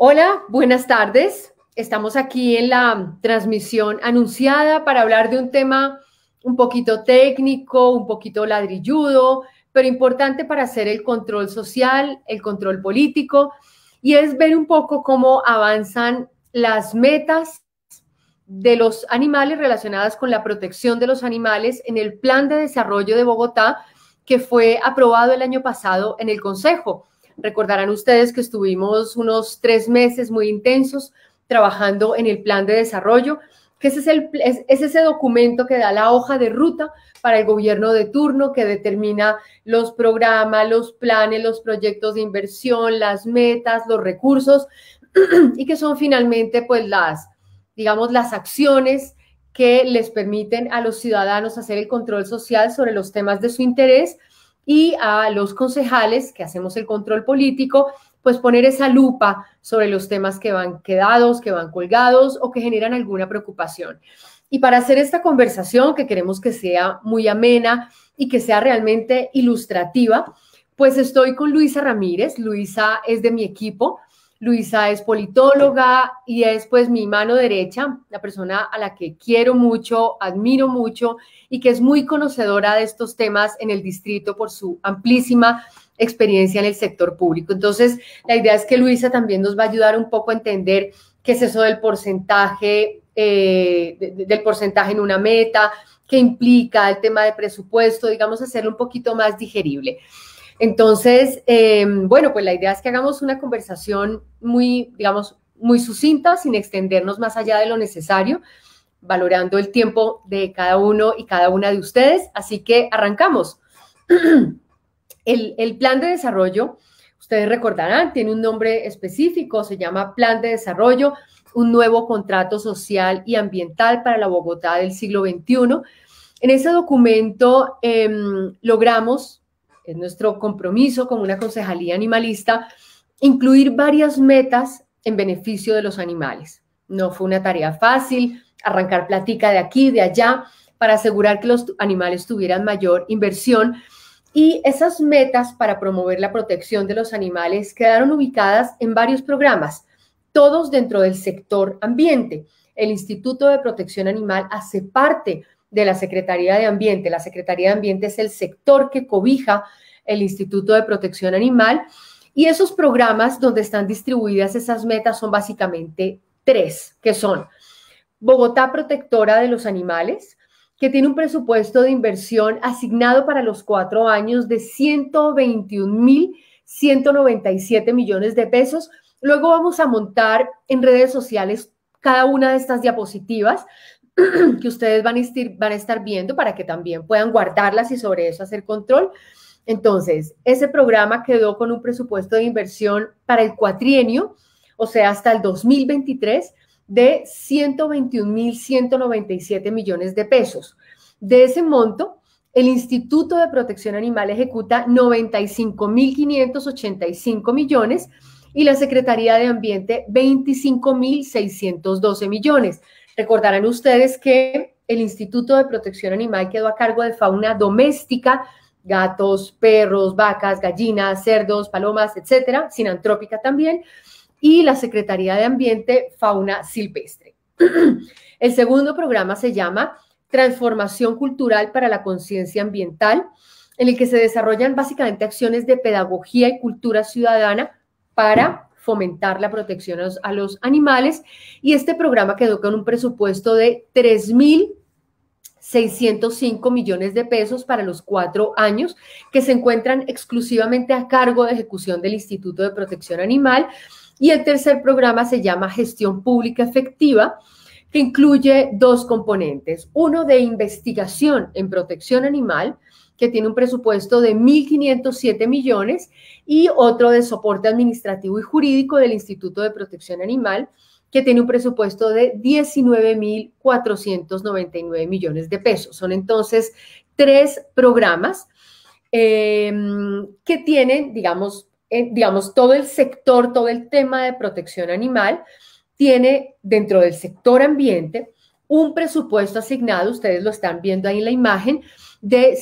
Hola, buenas tardes. Estamos aquí en la transmisión anunciada para hablar de un tema un poquito técnico, un poquito ladrilludo, pero importante para hacer el control social, el control político, y es ver un poco cómo avanzan las metas de los animales relacionadas con la protección de los animales en el Plan de Desarrollo de Bogotá, que fue aprobado el año pasado en el Consejo. Recordarán ustedes que estuvimos unos 3 meses muy intensos trabajando en el plan de desarrollo, que es ese documento que da la hoja de ruta para el gobierno de turno, que determina los programas, los planes, los proyectos de inversión, las metas, los recursos, y que son finalmente pues las acciones que les permiten a los ciudadanos hacer el control social sobre los temas de su interés, y a los concejales que hacemos el control político, pues poner esa lupa sobre los temas que van quedados, que van colgados o que generan alguna preocupación. Y para hacer esta conversación, que queremos que sea muy amena y que sea realmente ilustrativa, pues estoy con Luisa Ramírez. Luisa es de mi equipo. Luisa es politóloga y es pues mi mano derecha, la persona a la que quiero mucho, admiro mucho y que es muy conocedora de estos temas en el distrito por su amplísima experiencia en el sector público. Entonces, la idea es que Luisa también nos va a ayudar un poco a entender qué es eso del porcentaje en una meta, qué implica el tema de presupuesto, digamos, hacerlo un poquito más digerible. Entonces, bueno, pues la idea es que hagamos una conversación muy, digamos, muy sucinta, sin extendernos más allá de lo necesario, valorando el tiempo de cada uno y cada una de ustedes. Así que arrancamos. El plan de desarrollo, ustedes recordarán, tiene un nombre específico, se llama Plan de Desarrollo, un nuevo contrato social y ambiental para la Bogotá del siglo XXI. En ese documento logramos, es nuestro compromiso como una concejalía animalista, incluir varias metas en beneficio de los animales. No fue una tarea fácil arrancar plática de aquí, de allá, para asegurar que los animales tuvieran mayor inversión. Y esas metas para promover la protección de los animales quedaron ubicadas en varios programas, todos dentro del sector ambiente. El Instituto de Protección Animal hace parte de la Secretaría de Ambiente. La Secretaría de Ambiente es el sector que cobija el Instituto de Protección Animal, y esos programas donde están distribuidas esas metas son básicamente 3, que son Bogotá Protectora de los Animales, que tiene un presupuesto de inversión asignado para los 4 años de 121.197 millones de pesos. Luego vamos a montar en redes sociales cada una de estas diapositivas que ustedes van a estar viendo para que también puedan guardarlas y sobre eso hacer control. Entonces, ese programa quedó con un presupuesto de inversión para el cuatrienio, o sea, hasta el 2023, de 121.197 millones de pesos. De ese monto, el Instituto de Protección Animal ejecuta 95.585 millones y la Secretaría de Ambiente 25.612 millones. Recordarán ustedes que el Instituto de Protección Animal quedó a cargo de fauna doméstica, gatos, perros, vacas, gallinas, cerdos, palomas, etcétera, sinantrópica también, y la Secretaría de Ambiente, fauna silvestre. El segundo programa se llama Transformación Cultural para la Conciencia Ambiental, en el que se desarrollan básicamente acciones de pedagogía y cultura ciudadana para fomentar la protección a los animales, y este programa quedó con un presupuesto de 3.605 millones de pesos para los 4 años, que se encuentran exclusivamente a cargo de ejecución del Instituto de Protección Animal. Y el tercer programa se llama Gestión Pública Efectiva, que incluye 2 componentes. Uno de investigación en protección animal, que tiene un presupuesto de 1.507 millones, y otro de soporte administrativo y jurídico del Instituto de Protección Animal, que tiene un presupuesto de 19.499 millones de pesos. Son entonces 3 programas que tienen, digamos, todo el sector, todo el tema de protección animal, tiene dentro del sector ambiente un presupuesto asignado, ustedes lo están viendo ahí en la imagen, de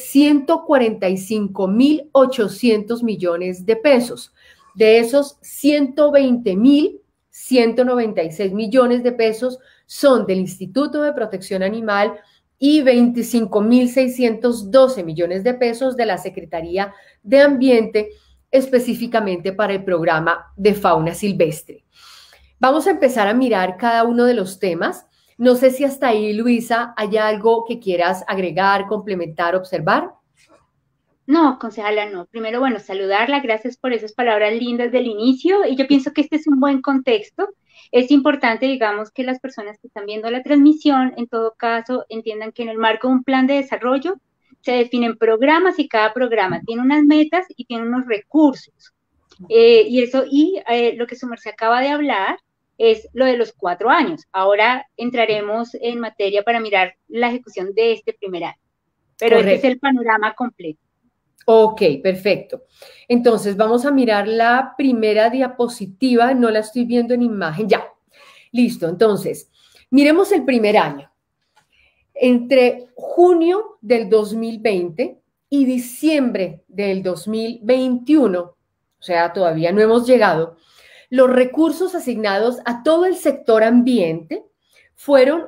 145.800 millones de pesos. De esos 120.000 196 millones de pesos son del Instituto de Protección Animal y 25.612 millones de pesos de la Secretaría de Ambiente, específicamente para el programa de fauna silvestre. Vamos a empezar a mirar cada uno de los temas. No sé si hasta ahí, Luisa, hay algo que quieras agregar, complementar, observar. No, concejala, no. Primero, bueno, saludarla, gracias por esas palabras lindas del inicio. Y yo pienso que este es un buen contexto. Es importante, digamos, que las personas que están viendo la transmisión, en todo caso, entiendan que en el marco de un plan de desarrollo se definen programas y cada programa tiene unas metas y tiene unos recursos. Lo que su merced acaba de hablar es lo de los 4 años. Ahora entraremos en materia para mirar la ejecución de este primer año. Pero este es Correcto. el panorama completo. Ok, perfecto. Entonces vamos a mirar la primera diapositiva. No la estoy viendo en imagen. Ya, listo. Entonces, miremos el primer año. Entre junio del 2020 y diciembre del 2021, o sea, todavía no hemos llegado, los recursos asignados a todo el sector ambiente fueron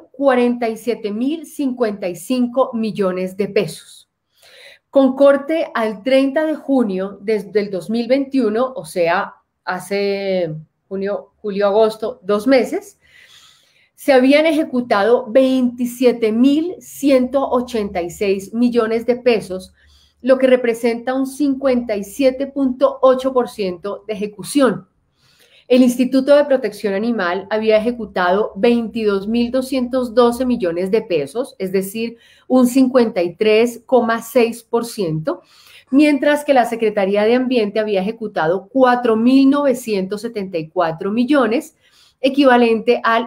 47.055 millones de pesos. Con corte al 30 de junio desde el 2021, o sea, hace junio, julio, agosto, 2 meses, se habían ejecutado 27.186 millones de pesos, lo que representa un 57.8% de ejecución. El Instituto de Protección Animal había ejecutado 22.212 millones de pesos, es decir, un 53,6%, mientras que la Secretaría de Ambiente había ejecutado 4.974 millones, equivalente al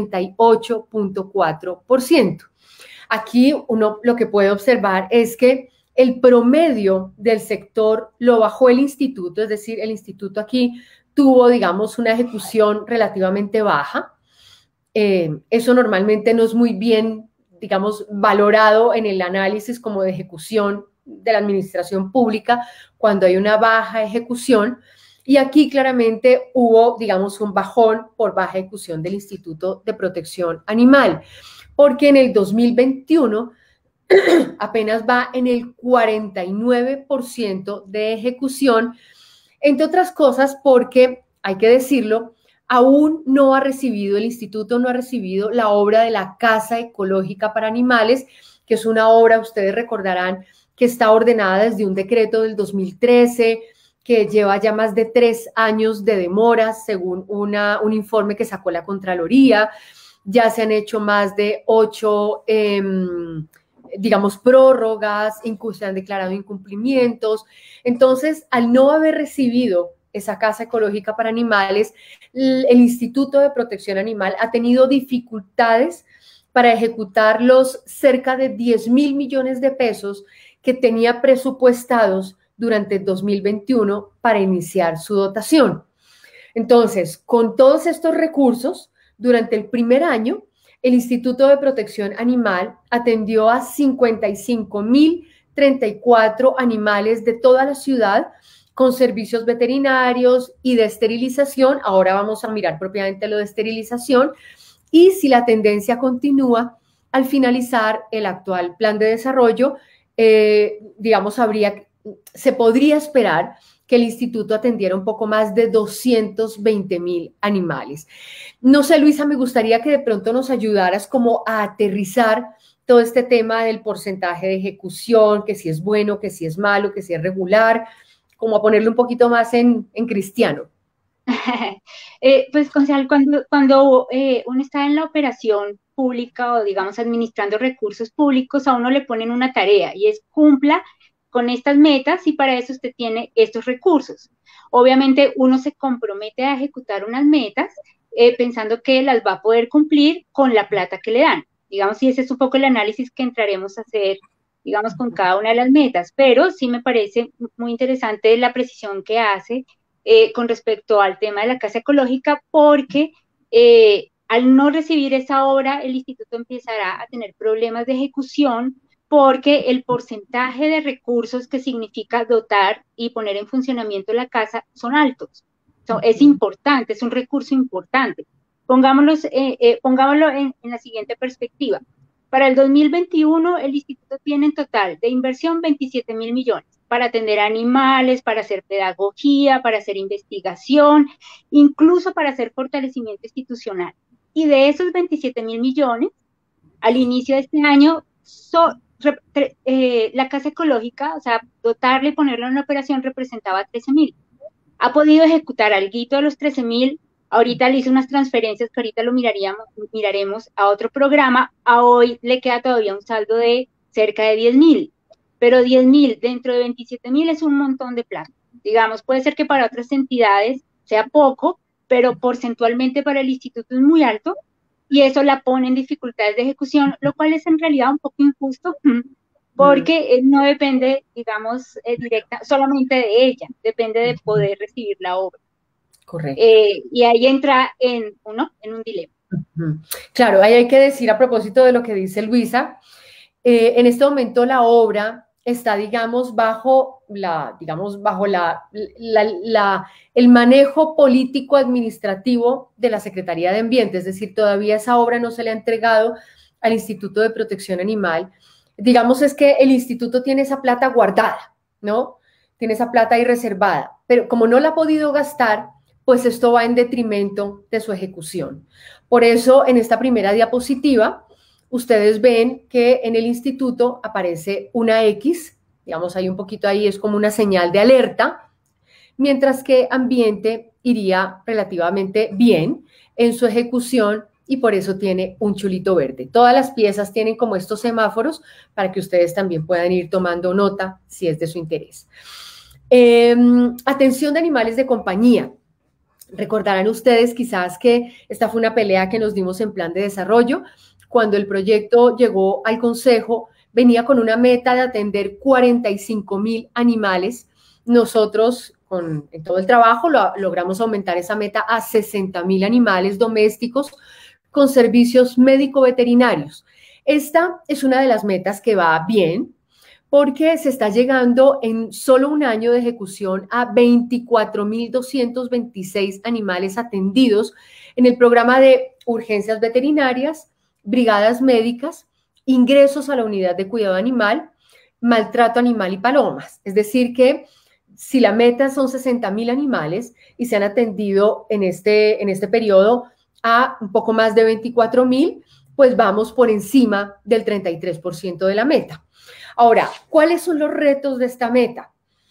88.4%. Aquí uno lo que puede observar es que el promedio del sector lo bajó el instituto, es decir, el instituto aquí tuvo, digamos, una ejecución relativamente baja. Eso normalmente no es muy bien, digamos, valorado en el análisis como de ejecución de la administración pública cuando hay una baja ejecución. Y aquí claramente hubo, digamos, un bajón por baja ejecución del Instituto de Protección Animal, porque en el 2021 apenas va en el 49% de ejecución, entre otras cosas porque, hay que decirlo, aún no ha recibido, el instituto no ha recibido la obra de la Casa Ecológica para Animales, que es una obra, ustedes recordarán, que está ordenada desde un decreto del 2013, que lleva ya más de 3 años de demoras, según un informe que sacó la Contraloría. Ya se han hecho más de 8 digamos, prórrogas, se han declarado incumplimientos. Entonces, al no haber recibido esa Casa Ecológica para Animales, el Instituto de Protección Animal ha tenido dificultades para ejecutar los cerca de 10.000 millones de pesos que tenía presupuestados durante el 2021 para iniciar su dotación. Entonces, con todos estos recursos, durante el primer año, el Instituto de Protección Animal atendió a 55.034 animales de toda la ciudad con servicios veterinarios y de esterilización. Ahora vamos a mirar propiamente lo de esterilización. Y si la tendencia continúa, al finalizar el actual plan de desarrollo, digamos, se podría esperar que el instituto atendiera un poco más de 220.000 animales. No sé, Luisa, me gustaría que de pronto nos ayudaras como a aterrizar todo este tema del porcentaje de ejecución, que si es bueno, que si es malo, que si es regular, como a ponerle un poquito más en cristiano. Pues, concejal, cuando uno está en la operación pública o, digamos, administrando recursos públicos, a uno le ponen una tarea y es cumpla con estas metas y para eso usted tiene estos recursos. Obviamente, uno se compromete a ejecutar unas metas pensando que las va a poder cumplir con la plata que le dan. Digamos, y ese es un poco el análisis que entraremos a hacer, digamos, con cada una de las metas. Pero sí me parece muy interesante la precisión que hace con respecto al tema de la casa ecológica, porque al no recibir esa obra, el instituto empezará a tener problemas de ejecución porque el porcentaje de recursos que significa dotar y poner en funcionamiento la casa son altos. Es importante, es un recurso importante. Pongámoslo en la siguiente perspectiva. Para el 2021, el instituto tiene en total de inversión 27.000 millones para atender animales, para hacer pedagogía, para hacer investigación, incluso para hacer fortalecimiento institucional. Y de esos 27.000 millones, al inicio de este año, la Casa Ecológica, o sea, dotarle y ponerlo en operación representaba 13.000. Ha podido ejecutar alguito de los 13.000. Ahorita le hice unas transferencias que ahorita lo miraremos a otro programa. A hoy le queda todavía un saldo de cerca de 10.000. Pero 10.000 dentro de 27.000 es un montón de plata. Digamos, puede ser que para otras entidades sea poco, pero porcentualmente para el instituto es muy alto y eso la pone en dificultades de ejecución, lo cual es en realidad un poco injusto porque no depende, digamos, solamente de ella, depende de poder recibir la obra. Correcto. Y ahí entra en un dilema. Claro, ahí hay que decir a propósito de lo que dice Luisa, en este momento la obra está, digamos, bajo el manejo político-administrativo de la Secretaría de Ambiente, es decir, todavía esa obra no se le ha entregado al Instituto de Protección Animal. Digamos, es que el instituto tiene esa plata guardada, ¿no? Tiene esa plata ahí reservada, pero como no la ha podido gastar, pues esto va en detrimento de su ejecución. Por eso, en esta primera diapositiva, ustedes ven que en el instituto aparece una X, digamos, hay un poquito ahí, es como una señal de alerta, mientras que ambiente iría relativamente bien en su ejecución y por eso tiene un chulito verde. Todas las piezas tienen como estos semáforos para que ustedes también puedan ir tomando nota si es de su interés. Atención de animales de compañía. Recordarán ustedes quizás que esta fue una pelea que nos dimos en plan de desarrollo. Cuando el proyecto llegó al Consejo, venía con una meta de atender 45.000 animales. Nosotros, en todo el trabajo, logramos aumentar esa meta a 60.000 animales domésticos con servicios médico-veterinarios. Esta es una de las metas que va bien, porque se está llegando en solo un año de ejecución a 24.226 animales atendidos en el programa de urgencias veterinarias, brigadas médicas, ingresos a la unidad de cuidado animal, maltrato animal y palomas. Es decir que si la meta son 60.000 animales y se han atendido en este periodo a un poco más de 24.000, pues vamos por encima del 33% de la meta. Ahora, ¿cuáles son los retos de esta meta?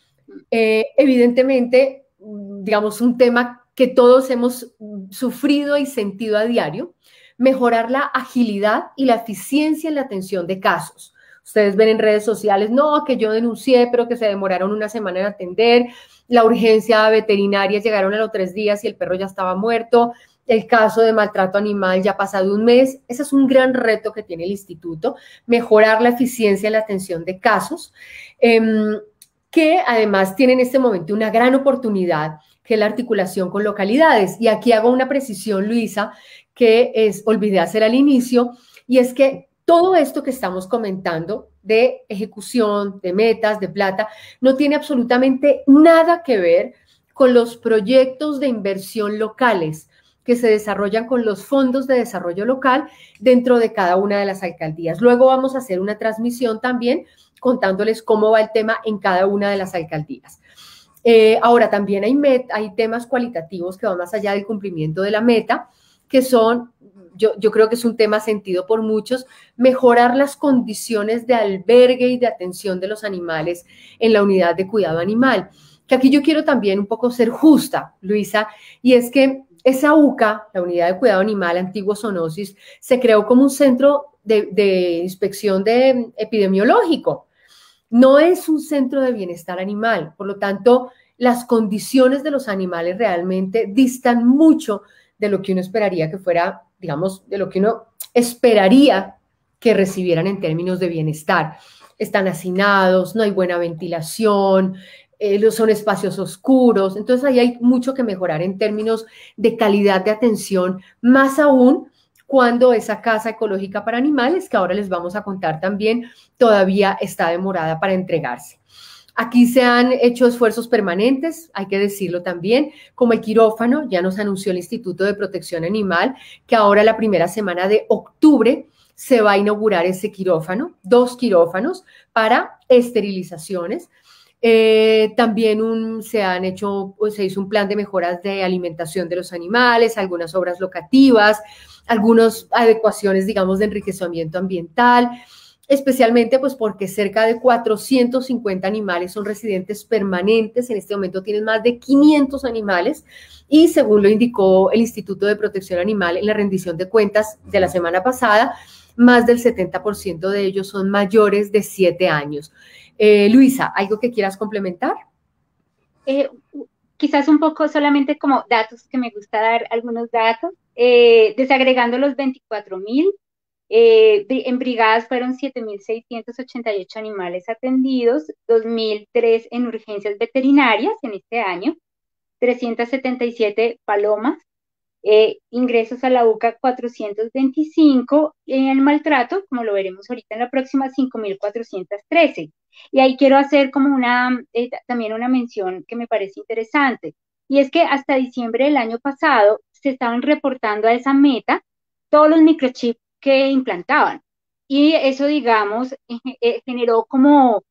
Evidentemente, digamos, un tema que todos hemos sufrido y sentido a diario, mejorar la agilidad y la eficiencia en la atención de casos. Ustedes ven en redes sociales, no, que yo denuncié, pero que se demoraron una semana en atender, la urgencia veterinaria llegaron a los 3 días y el perro ya estaba muerto, el caso de maltrato animal ya ha pasado un mes. Ese es un gran reto que tiene el instituto, mejorar la eficiencia en la atención de casos, que además tiene en este momento una gran oportunidad, que es la articulación con localidades. Y aquí hago una precisión, Luisa, que olvidé hacer al inicio, y es que todo esto que estamos comentando de ejecución, de metas, de plata, no tiene absolutamente nada que ver con los proyectos de inversión locales que se desarrollan con los fondos de desarrollo local dentro de cada una de las alcaldías. Luego vamos a hacer una transmisión también contándoles cómo va el tema en cada una de las alcaldías. Ahora, también hay temas cualitativos que van más allá del cumplimiento de la meta, que son, yo creo que es un tema sentido por muchos, mejorar las condiciones de albergue y de atención de los animales en la unidad de cuidado animal. Que aquí yo quiero también un poco ser justa, Luisa, y es que esa UCA, la Unidad de Cuidado Animal, antiguo Zoonosis, se creó como un centro de inspección epidemiológico. No es un centro de bienestar animal, por lo tanto, las condiciones de los animales realmente distan mucho de lo que uno esperaría que fuera, digamos, de lo que uno esperaría que recibieran en términos de bienestar. Están hacinados, no hay buena ventilación, son espacios oscuros, entonces ahí hay mucho que mejorar en términos de calidad de atención, más aún cuando esa casa ecológica para animales, que ahora les vamos a contar también, todavía está demorada para entregarse. Aquí se han hecho esfuerzos permanentes, hay que decirlo también, como el quirófano, ya nos anunció el Instituto de Protección Animal, que ahora la primera semana de octubre se va a inaugurar ese quirófano, 2 quirófanos para esterilizaciones. También se hizo un plan de mejoras de alimentación de los animales, algunas obras locativas, algunas adecuaciones, digamos, de enriquecimiento ambiental, especialmente pues porque cerca de 450 animales son residentes permanentes, en este momento tienen más de 500 animales y según lo indicó el Instituto de Protección Animal en la rendición de cuentas de la semana pasada, más del 70% de ellos son mayores de 7 años. Luisa, ¿algo que quieras complementar? Quizás un poco solamente como datos, que me gusta dar algunos datos, desagregando los 24.000, en brigadas fueron 7.688 animales atendidos, 2.003 en urgencias veterinarias en este año, 377 palomas, ingresos a la UCA 425, en el maltrato, como lo veremos ahorita en la próxima, 5.413. Y ahí quiero hacer como también una mención que me parece interesante, y es que hasta diciembre del año pasado se estaban reportando a esa meta todos los microchips que implantaban. Y eso, digamos, generó como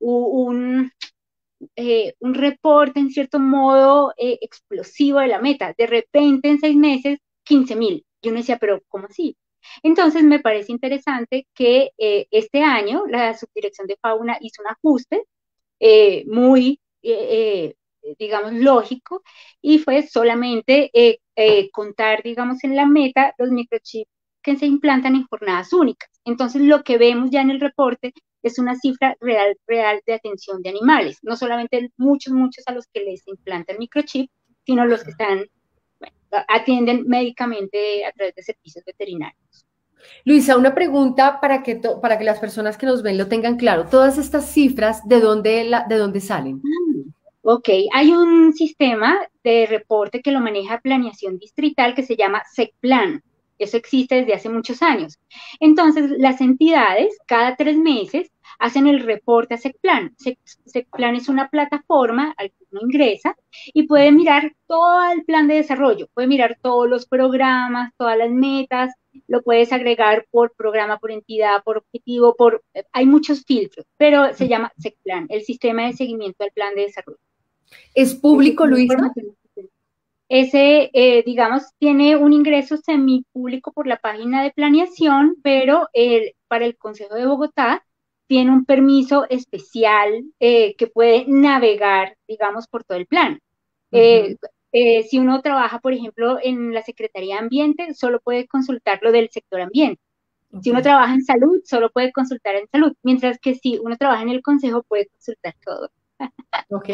un reporte en cierto modo explosivo de la meta. De repente en 6 meses, 15.000. Yo uno decía, pero ¿cómo así? Entonces me parece interesante que este año la Subdirección de Fauna hizo un ajuste muy, digamos, lógico, y fue solamente contar, digamos, en la meta los microchips que se implantan en jornadas únicas. Entonces lo que vemos ya en el reporte es una cifra real de atención de animales, no solamente muchos a los que les implantan microchip, sino los que están, bueno, atienden médicamente a través de servicios veterinarios. Luisa, una pregunta para que las personas que nos ven lo tengan claro. Todas estas cifras, ¿de dónde salen? Ok, hay un sistema de reporte que lo maneja Planeación Distrital que se llama SECPLAN. Eso existe desde hace muchos años. Entonces, las entidades cada 3 meses hacen el reporte a SECPLAN. SECPLAN es una plataforma al que uno ingresa y puede mirar todo el plan de desarrollo, puede mirar todos los programas, todas las metas, lo puedes agregar por programa, por entidad, por objetivo, hay muchos filtros, pero se llama SECPLAN, el sistema de seguimiento al plan de desarrollo. ¿Es público, Luisa? Ese, digamos, tiene un ingreso semipúblico por la página de planeación, pero para el Consejo de Bogotá tiene un permiso especial que puede navegar, digamos, por todo el plan. Si uno trabaja, por ejemplo, en la Secretaría de Ambiente, solo puede consultar lo del sector ambiente. Okay. Si uno trabaja en salud, solo puede consultar en salud, mientras que si uno trabaja en el Consejo, puede consultar todo. Ok.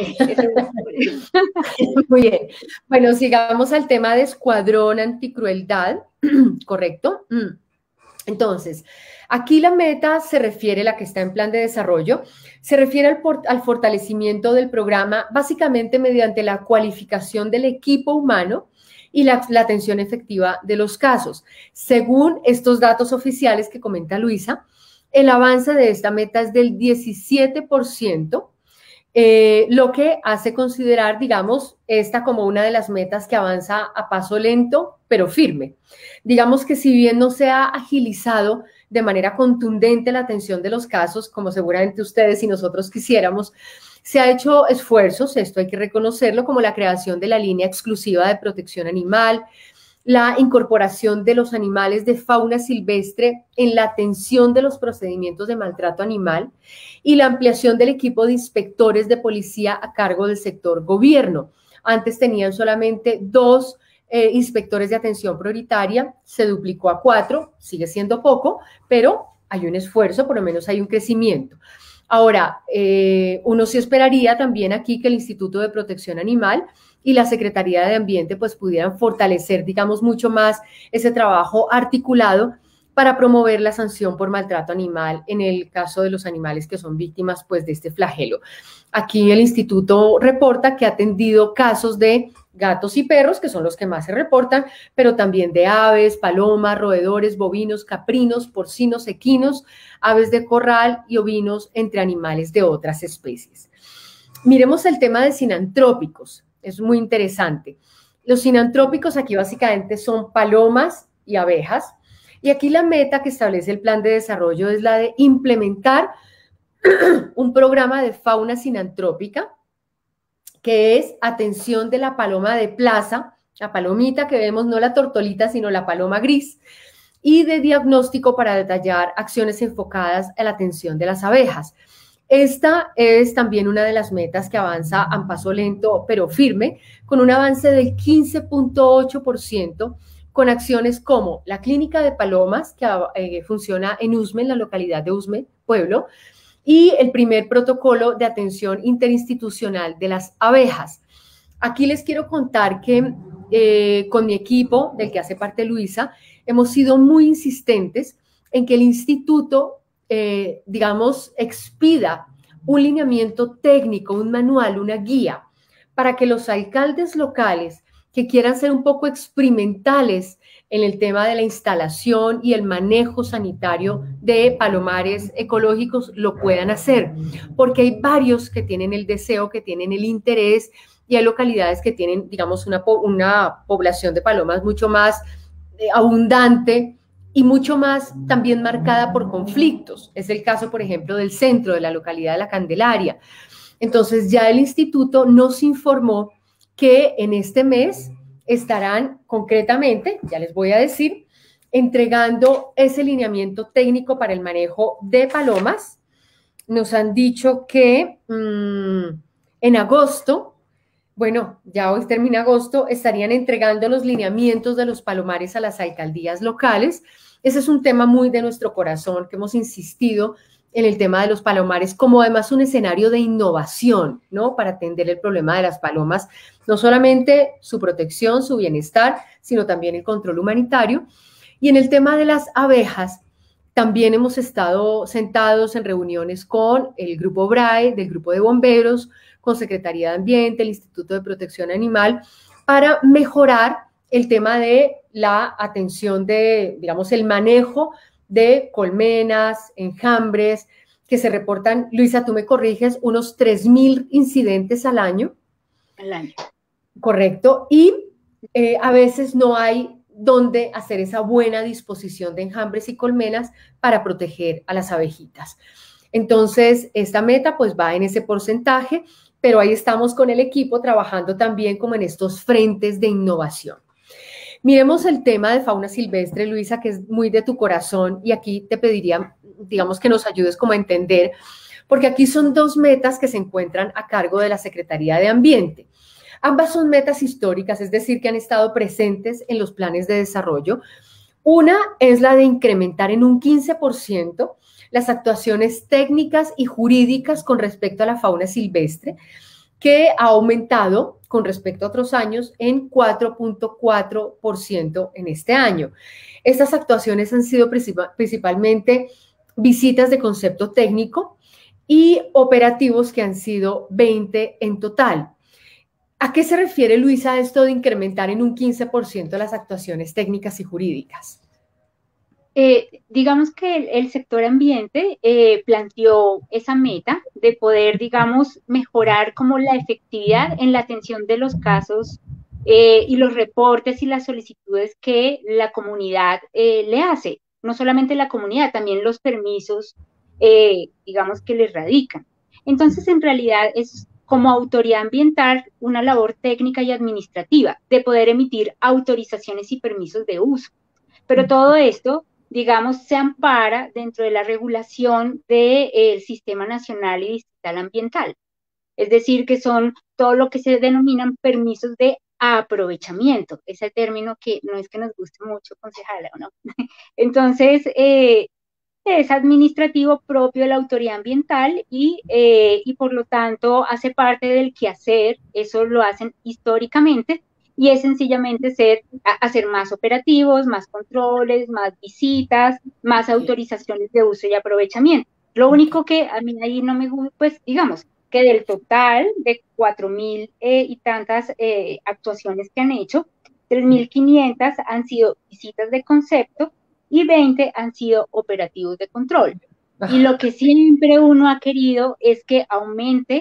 Muy bien. Bueno, sigamos al tema de escuadrón anticrueldad, ¿correcto? Entonces, aquí la meta se refiere, la que está en plan de desarrollo, se refiere al fortalecimiento del programa básicamente mediante la cualificación del equipo humano y la atención efectiva de los casos. Según estos datos oficiales que comenta Luisa, el avance de esta meta es del 17%, lo que hace considerar, digamos, esta como una de las metas que avanza a paso lento, pero firme. Digamos que si bien no se ha agilizado de manera contundente la atención de los casos, como seguramente ustedes y nosotros quisiéramos, se ha hecho esfuerzos, esto hay que reconocerlo, como la creación de la línea exclusiva de protección animal, la incorporación de los animales de fauna silvestre en la atención de los procedimientos de maltrato animal y la ampliación del equipo de inspectores de policía a cargo del sector gobierno. Antes tenían solamente 2 inspectores de atención prioritaria, se duplicó a 4, sigue siendo poco, pero hay un esfuerzo, por lo menos hay un crecimiento. Ahora, uno sí esperaría también aquí que el Instituto de Protección Animal y la Secretaría de Ambiente pues pudieran fortalecer, digamos, mucho más ese trabajo articulado para promover la sanción por maltrato animal en el caso de los animales que son víctimas pues de este flagelo. Aquí el instituto reporta que ha atendido casos de gatos y perros, que son los que más se reportan, pero también de aves, palomas, roedores, bovinos, caprinos, porcinos, equinos, aves de corral y ovinos, entre animales de otras especies. Miremos el tema de sinantrópicos, es muy interesante. Los sinantrópicos aquí básicamente son palomas y abejas, y aquí la meta que establece el plan de desarrollo es la de implementar un programa de fauna sinantrópica, que es atención de la paloma de plaza, la palomita que vemos, no la tortolita, sino la paloma gris, y de diagnóstico para detallar acciones enfocadas a la atención de las abejas. Esta es también una de las metas que avanza a paso lento pero firme, con un avance del 15.8%, con acciones como la clínica de palomas, que funciona en Usme, en la localidad de Usme, pueblo, y el primer protocolo de atención interinstitucional de las abejas. Aquí les quiero contar que con mi equipo, del que hace parte Luisa, hemos sido muy insistentes en que el instituto, digamos, expida un lineamiento técnico, un manual, una guía, para que los alcaldes locales que quieran ser un poco experimentales en el tema de la instalación y el manejo sanitario de palomares ecológicos lo puedan hacer, porque hay varios que tienen el deseo, que tienen el interés, y hay localidades que tienen, digamos, una población de palomas mucho más abundante y mucho más también marcada por conflictos. Es el caso, por ejemplo, del centro de la localidad de La Candelaria. Entonces ya el instituto nos informó que en este mes estarán concretamente, ya les voy a decir, entregando ese lineamiento técnico para el manejo de palomas. Nos han dicho que en agosto, bueno, ya hoy termina agosto, estarían entregando los lineamientos de los palomares a las alcaldías locales. Ese es un tema muy de nuestro corazón, que hemos insistido en el tema de los palomares, como además un escenario de innovación, ¿no? Para atender el problema de las palomas, no solamente su protección, su bienestar, sino también el control humanitario. Y en el tema de las abejas, también hemos estado sentados en reuniones con el Grupo BRAE, del Grupo de Bomberos, con Secretaría de Ambiente, el Instituto de Protección Animal, para mejorar el tema de la atención de, digamos, el manejo de colmenas, enjambres, que se reportan, Luisa, tú me corriges, unos 3.000 incidentes al año. Al año. Correcto. Y a veces no hay dónde hacer esa buena disposición de enjambres y colmenas para proteger a las abejitas. Entonces, esta meta pues va en ese porcentaje, pero ahí estamos con el equipo trabajando también como en estos frentes de innovación. Miremos el tema de fauna silvestre, Luisa, que es muy de tu corazón, y aquí te pediría, digamos, que nos ayudes como a entender, porque aquí son dos metas que se encuentran a cargo de la Secretaría de Ambiente. Ambas son metas históricas, es decir, que han estado presentes en los planes de desarrollo. Una es la de incrementar en un 15% las actuaciones técnicas y jurídicas con respecto a la fauna silvestre, que ha aumentado con respecto a otros años en 4.4% en este año. Estas actuaciones han sido principalmente visitas de concepto técnico y operativos, que han sido 20 en total. ¿A qué se refiere, Luisa, esto de incrementar en un 15% las actuaciones técnicas y jurídicas? Digamos que el sector ambiente planteó esa meta de poder, digamos, mejorar como la efectividad en la atención de los casos y los reportes y las solicitudes que la comunidad le hace. No solamente la comunidad, también los permisos, digamos, que les radican. Entonces, en realidad, es como autoridad ambiental una labor técnica y administrativa de poder emitir autorizaciones y permisos de uso. Pero todo esto, digamos, se ampara dentro de la regulación del Sistema Nacional y Distrital Ambiental. Es decir, que son todo lo que se denominan permisos de aprovechamiento, ese término que no es que nos guste mucho, concejala, ¿o no? Entonces, es administrativo propio de la autoridad ambiental y por lo tanto hace parte del quehacer, eso lo hacen históricamente, y es sencillamente hacer más operativos, más controles, más visitas, más autorizaciones de uso y aprovechamiento. Lo único que a mí ahí no me gusta, pues digamos, que del total de 4.000 y tantas actuaciones que han hecho, 3.500 han sido visitas de concepto y 20 han sido operativos de control. Y lo que siempre uno ha querido es que aumente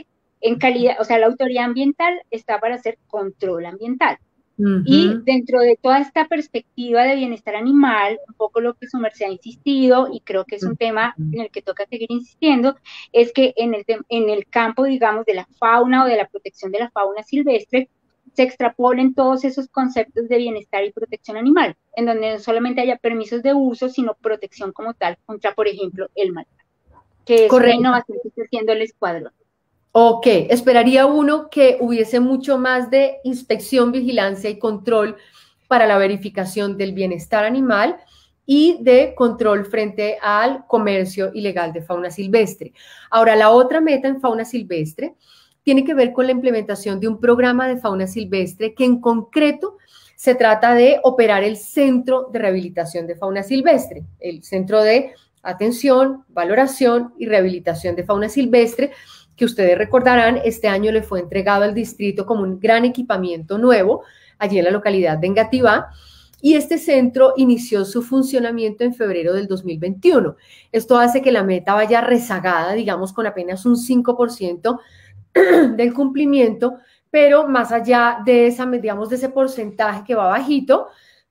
en calidad, o sea, la autoridad ambiental está para hacer control ambiental. Y dentro de toda esta perspectiva de bienestar animal, un poco lo que su merced ha insistido, y creo que es un tema en el que toca seguir insistiendo, es que en el campo, digamos, de la fauna o de la protección de la fauna silvestre, se extrapolen todos esos conceptos de bienestar y protección animal, en donde no solamente haya permisos de uso, sino protección como tal contra, por ejemplo, el maltrato, que es una innovación que está haciendo el escuadrón. Ok, esperaría uno que hubiese mucho más de inspección, vigilancia y control para la verificación del bienestar animal y de control frente al comercio ilegal de fauna silvestre. Ahora, la otra meta en fauna silvestre tiene que ver con la implementación de un programa de fauna silvestre que en concreto se trata de operar el Centro de Rehabilitación de Fauna Silvestre, el Centro de Atención, Valoración y Rehabilitación de Fauna Silvestre, que ustedes recordarán, este año le fue entregado al distrito como un gran equipamiento nuevo, allí en la localidad de Engativá, y este centro inició su funcionamiento en febrero del 2021. Esto hace que la meta vaya rezagada, digamos, con apenas un 5% del cumplimiento, pero más allá de esa, digamos, de ese porcentaje que va bajito,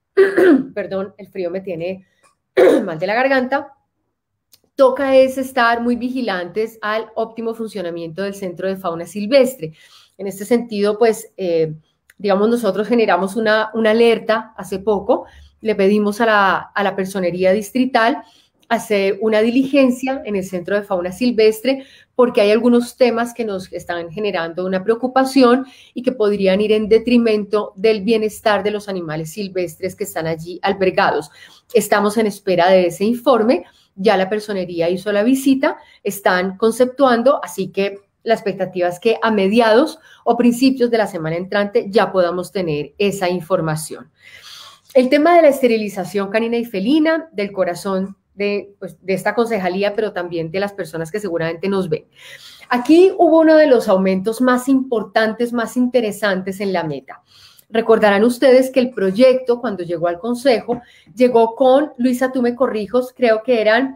perdón, el frío me tiene mal de la garganta, toca es estar muy vigilantes al óptimo funcionamiento del Centro de Fauna Silvestre. En este sentido, pues, digamos, nosotros generamos una alerta hace poco, le pedimos a la personería distrital hacer una diligencia en el Centro de Fauna Silvestre porque hay algunos temas que nos están generando una preocupación y que podrían ir en detrimento del bienestar de los animales silvestres que están allí albergados. Estamos en espera de ese informe. Ya la personería hizo la visita, están conceptuando, así que la expectativa es que a mediados o principios de la semana entrante ya podamos tener esa información. El tema de la esterilización canina y felina, del corazón de esta concejalía, pero también de las personas que seguramente nos ven. Aquí hubo uno de los aumentos más importantes, más interesantes en la meta. Recordarán ustedes que el proyecto, cuando llegó al Consejo, llegó con, Luisa, tú me corrijos, creo que eran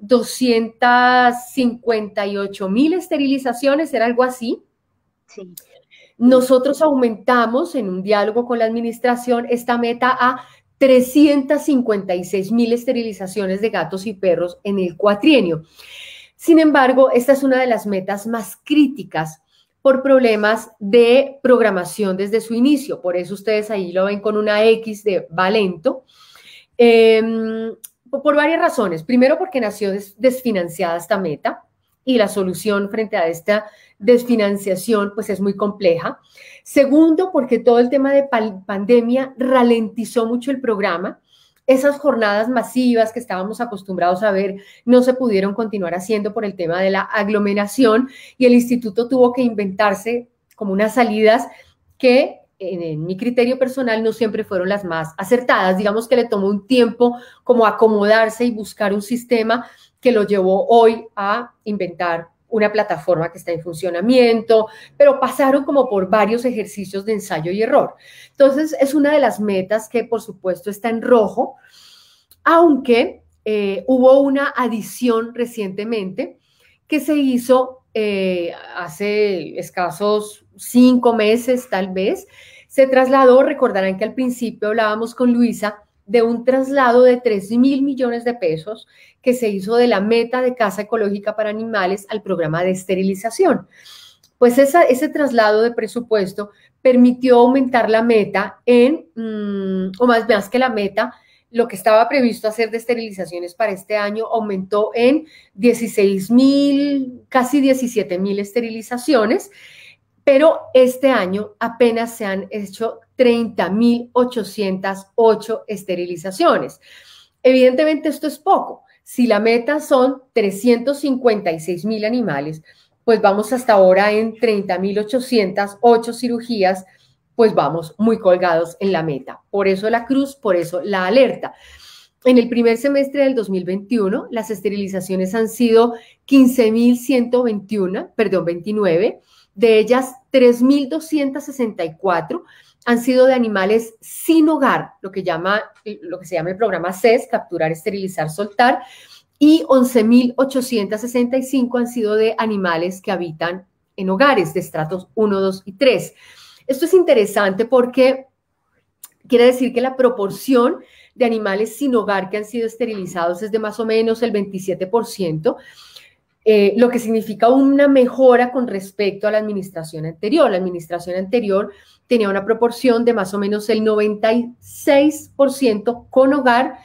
258,000 esterilizaciones, era algo así. Sí. Nosotros aumentamos en un diálogo con la administración esta meta a 356,000 esterilizaciones de gatos y perros en el cuatrienio. Sin embargo, esta es una de las metas más críticas por problemas de programación desde su inicio. Por eso ustedes ahí lo ven con una X de va lento. Por varias razones. Primero, porque nació desfinanciada esta meta y la solución frente a esta desfinanciación pues es muy compleja. Segundo, porque todo el tema de pandemia ralentizó mucho el programa. Esas jornadas masivas que estábamos acostumbrados a ver no se pudieron continuar haciendo por el tema de la aglomeración y el instituto tuvo que inventarse como unas salidas que en mi criterio personal no siempre fueron las más acertadas. Digamos que le tomó un tiempo como acomodarse y buscar un sistema que lo llevó hoy a inventar una plataforma que está en funcionamiento, pero pasaron como por varios ejercicios de ensayo y error. Entonces, es una de las metas que, por supuesto, está en rojo, aunque hubo una adición recientemente que se hizo hace escasos 5 meses, tal vez. Se trasladó, recordarán que al principio hablábamos con Luisa, de un traslado de 3.000 millones de pesos que se hizo de la meta de casa ecológica para animales al programa de esterilización. Pues ese traslado de presupuesto permitió aumentar la meta o más que la meta, lo que estaba previsto hacer de esterilizaciones para este año aumentó en 16,000, casi 17,000 esterilizaciones, pero este año apenas se han hecho 30,808 esterilizaciones. Evidentemente esto es poco. Si la meta son 356,000 animales, pues vamos hasta ahora en 30,808 cirugías, pues vamos muy colgados en la meta. Por eso la cruz, por eso la alerta. En el primer semestre del 2021, las esterilizaciones han sido 29. De ellas, 3,264 han sido de animales sin hogar, lo que se llama el programa CES, capturar, esterilizar, soltar, y 11,865 han sido de animales que habitan en hogares de estratos 1, 2 y 3. Esto es interesante porque quiere decir que la proporción de animales sin hogar que han sido esterilizados es de más o menos el 27%, lo que significa una mejora con respecto a la administración anterior. La administración anterior tenía una proporción de más o menos el 96% con hogar,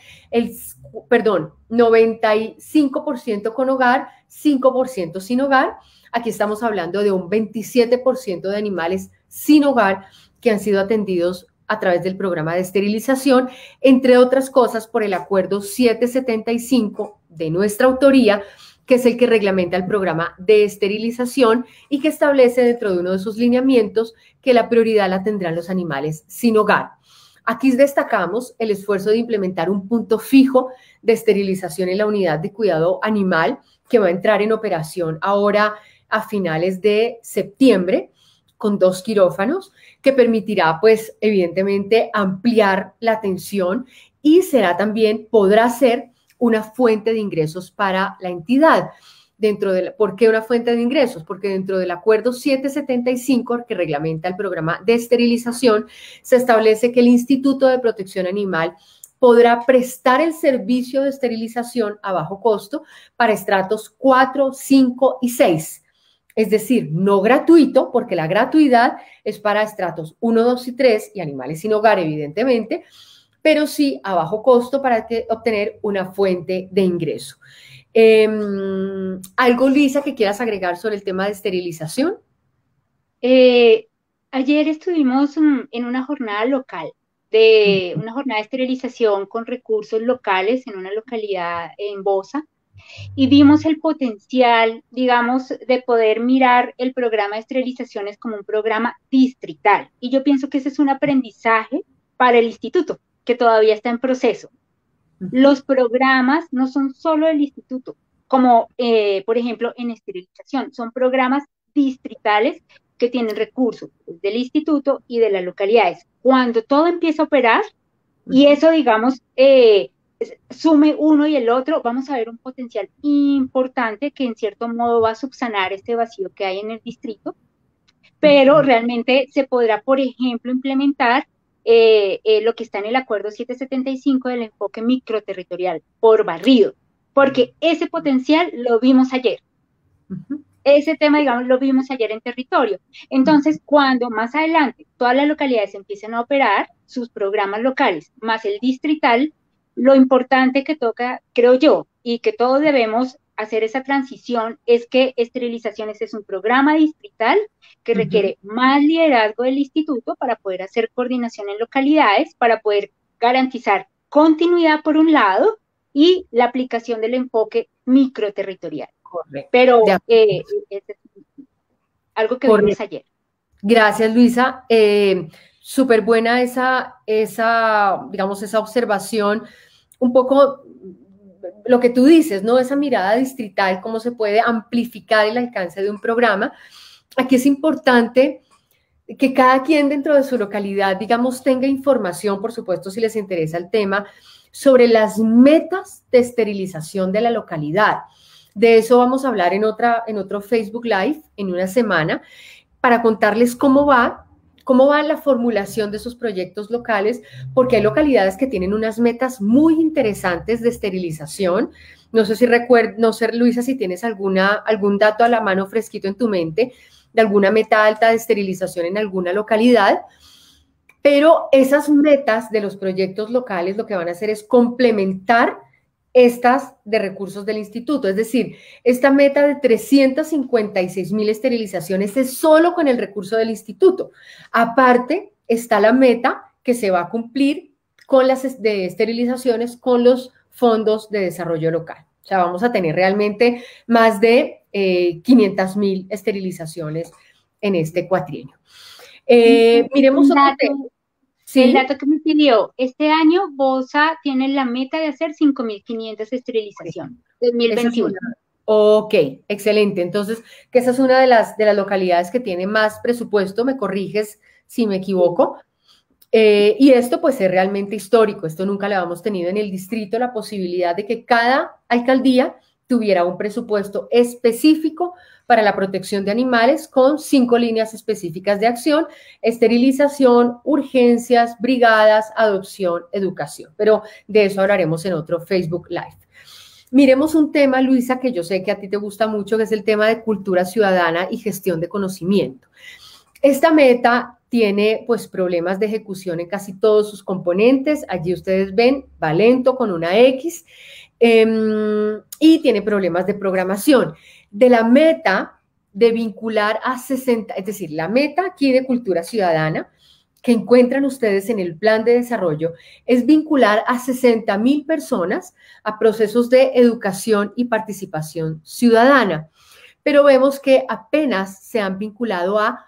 95% con hogar, 5% sin hogar. Aquí estamos hablando de un 27% de animales sin hogar que han sido atendidos a través del programa de esterilización, entre otras cosas por el acuerdo 775 de nuestra autoría, que es el que reglamenta el programa de esterilización y que establece dentro de uno de sus lineamientos que la prioridad la tendrán los animales sin hogar. Aquí destacamos el esfuerzo de implementar un punto fijo de esterilización en la unidad de cuidado animal que va a entrar en operación ahora a finales de septiembre con 2 quirófanos, que permitirá, pues, evidentemente, ampliar la atención y podrá ser una fuente de ingresos para la entidad. ¿Por qué una fuente de ingresos? Porque dentro del acuerdo 775 que reglamenta el programa de esterilización, se establece que el Instituto de Protección Animal podrá prestar el servicio de esterilización a bajo costo para estratos 4, 5 y 6. Es decir, no gratuito, porque la gratuidad es para estratos 1, 2 y 3 y animales sin hogar, evidentemente, pero sí a bajo costo para obtener una fuente de ingreso. ¿Algo, Luisa, que quieras agregar sobre el tema de esterilización? Ayer estuvimos en una jornada local, una jornada de esterilización con recursos locales en una localidad en Bosa, y vimos el potencial, digamos, de poder mirar el programa de esterilizaciones como un programa distrital. Y yo pienso que ese es un aprendizaje para el instituto, que todavía está en proceso. Los programas no son solo del instituto, como por ejemplo en esterilización, son programas distritales que tienen recursos del instituto y de las localidades. Cuando todo empieza a operar, y eso, digamos, sume uno y el otro, vamos a ver un potencial importante que en cierto modo va a subsanar este vacío que hay en el distrito, pero realmente se podrá, por ejemplo, implementar lo que está en el acuerdo 775 del enfoque microterritorial por barrido, porque ese potencial lo vimos ayer. Ese tema, digamos, lo vimos ayer en territorio. Entonces, cuando más adelante todas las localidades empiecen a operar sus programas locales, más el distrital, lo importante que toca, creo yo, y que todos debemos hacer esa transición, es que esterilizaciones es un programa distrital que requiere más liderazgo del instituto para poder hacer coordinación en localidades, para poder garantizar continuidad por un lado y la aplicación del enfoque microterritorial. Correcto. Pero es algo que vimos ayer. Gracias, Luisa. Súper buena digamos, esa observación, un poco lo que tú dices, ¿no? Esa mirada distrital, cómo se puede amplificar el alcance de un programa. Aquí es importante que cada quien dentro de su localidad, digamos, tenga información, por supuesto, si les interesa el tema, sobre las metas de esterilización de la localidad. De eso vamos a hablar en otro Facebook Live en una semana para contarles cómo va la formulación de esos proyectos locales, porque hay localidades que tienen unas metas muy interesantes de esterilización. No sé, Luisa, si tienes algún dato a la mano fresquito en tu mente de alguna meta alta de esterilización en alguna localidad, pero esas metas de los proyectos locales lo que van a hacer es complementar estas de recursos del instituto. Es decir, esta meta de 356,000 esterilizaciones es solo con el recurso del instituto. Aparte, está la meta que se va a cumplir con las de esterilizaciones con los fondos de desarrollo local. O sea, vamos a tener realmente más de 500,000 esterilizaciones en este cuatrienio. Miremos otro tema. ¿Sí? El dato que me pidió, este año Bosa tiene la meta de hacer 5,500 esterilizaciones, 2021. Ok, excelente. Entonces, que esa es una de las localidades que tiene más presupuesto, me corriges si me equivoco. Y esto pues es realmente histórico, esto nunca lo habíamos tenido en el distrito, la posibilidad de que cada alcaldía tuviera un presupuesto específico para la protección de animales con 5 líneas específicas de acción: esterilización, urgencias, brigadas, adopción, educación. Pero de eso hablaremos en otro Facebook Live. Miremos un tema, Luisa, que yo sé que a ti te gusta mucho, que es el tema de cultura ciudadana y gestión de conocimiento. Esta meta tiene pues problemas de ejecución en casi todos sus componentes. Allí ustedes ven, va lento con una X, y tiene problemas de programación. De la meta de vincular a 60, es decir, la meta aquí de cultura ciudadana que encuentran ustedes en el plan de desarrollo es vincular a 60,000 personas a procesos de educación y participación ciudadana. Pero vemos que apenas se han vinculado a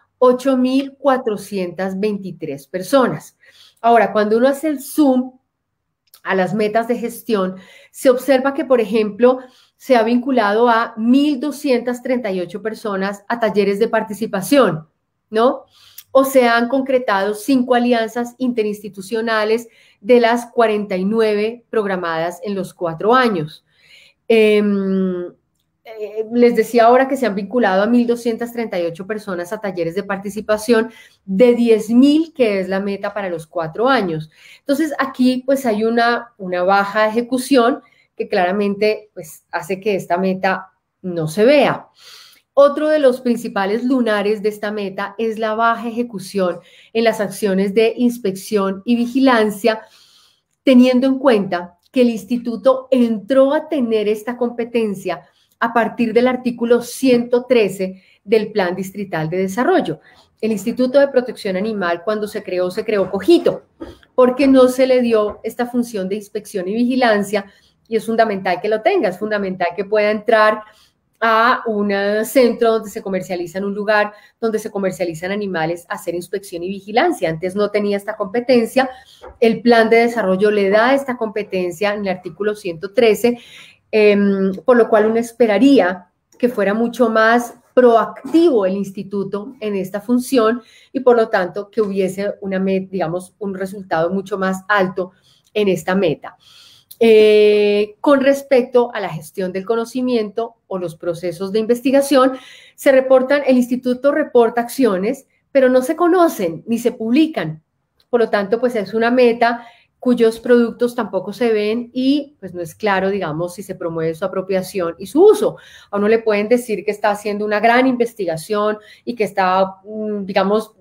8,423 personas. Ahora, cuando uno hace el zoom a las metas de gestión, se observa que, por ejemplo, se ha vinculado a 1,238 personas a talleres de participación, ¿no? O se han concretado 5 alianzas interinstitucionales de las 49 programadas en los 4 años. Les decía ahora que se han vinculado a 1,238 personas a talleres de participación de 10,000, que es la meta para los 4 años. Entonces, aquí pues hay una baja ejecución que claramente pues hace que esta meta no se vea. Otro de los principales lunares de esta meta es la baja ejecución en las acciones de inspección y vigilancia, teniendo en cuenta que el instituto entró a tener esta competencia a partir del artículo 113 del Plan Distrital de Desarrollo. El Instituto de Protección Animal, cuando se creó cojito, porque no se le dio esta función de inspección y vigilancia, y es fundamental que lo tenga, es fundamental que pueda entrar a un centro donde se comercializan, un lugar donde se comercializan animales, a hacer inspección y vigilancia. Antes no tenía esta competencia, el plan de desarrollo le da esta competencia en el artículo 113, por lo cual uno esperaría que fuera mucho más proactivo el instituto en esta función y por lo tanto que hubiese digamos, un resultado mucho más alto en esta meta. Con respecto a la gestión del conocimiento o los procesos de investigación, el instituto reporta acciones, pero no se conocen ni se publican. Por lo tanto, pues es una meta cuyos productos tampoco se ven y pues no es claro, digamos, si se promueve su apropiación y su uso. A uno le pueden decir que está haciendo una gran investigación y que está, digamos,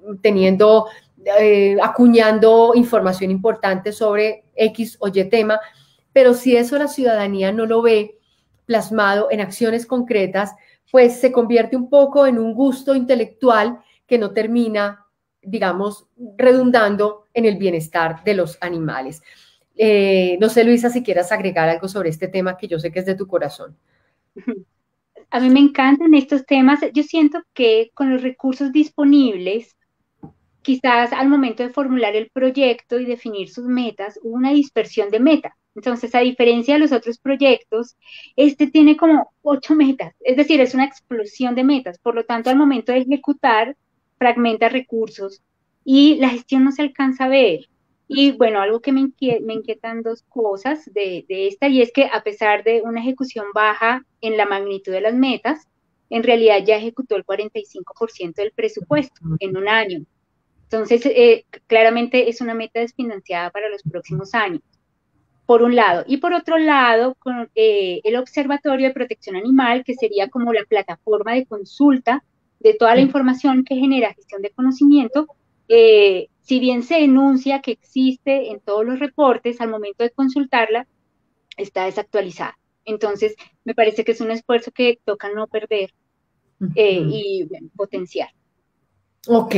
acuñando información importante sobre X o Y tema, pero si eso la ciudadanía no lo ve plasmado en acciones concretas, pues se convierte un poco en un gusto intelectual que no termina, digamos, redundando en el bienestar de los animales. No sé, Luisa, si quieras agregar algo sobre este tema que yo sé que es de tu corazón. A mí me encantan estos temas. Yo siento que con los recursos disponibles, quizás al momento de formular el proyecto y definir sus metas, hubo una dispersión de metas. Entonces, a diferencia de los otros proyectos, este tiene como 8 metas, es decir, es una explosión de metas. Por lo tanto, al momento de ejecutar, fragmenta recursos y la gestión no se alcanza a ver. Y bueno, algo que me inquietan 2 cosas de esta, y es que a pesar de una ejecución baja en la magnitud de las metas, en realidad ya ejecutó el 45% del presupuesto en un año. Entonces, claramente es una meta desfinanciada para los próximos años, por un lado. Y por otro lado, con el Observatorio de Protección Animal, que sería como la plataforma de consulta de toda la información que genera gestión de conocimiento, si bien se denuncia que existe en todos los reportes, al momento de consultarla, está desactualizada. Entonces, me parece que es un esfuerzo que toca no perder y bueno, potenciar. Ok.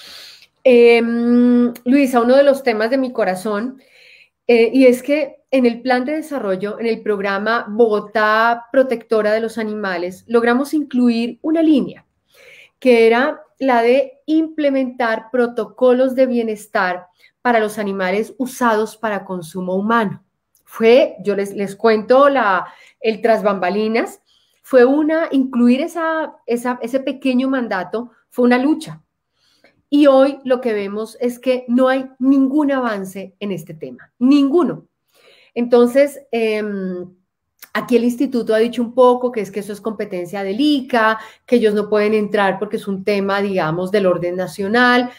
Luisa, uno de los temas de mi corazón, y es que en el plan de desarrollo, en el programa Bogotá Protectora de los Animales, logramos incluir una línea que era la de implementar protocolos de bienestar para los animales usados para consumo humano. Yo les cuento el tras bambalinas, incluir ese pequeño mandato fue una lucha. Y hoy lo que vemos es que no hay ningún avance en este tema, ninguno. Entonces, Aquí el instituto ha dicho un poco que es que eso es competencia del ICA, que ellos no pueden entrar porque es un tema, digamos, del orden nacional.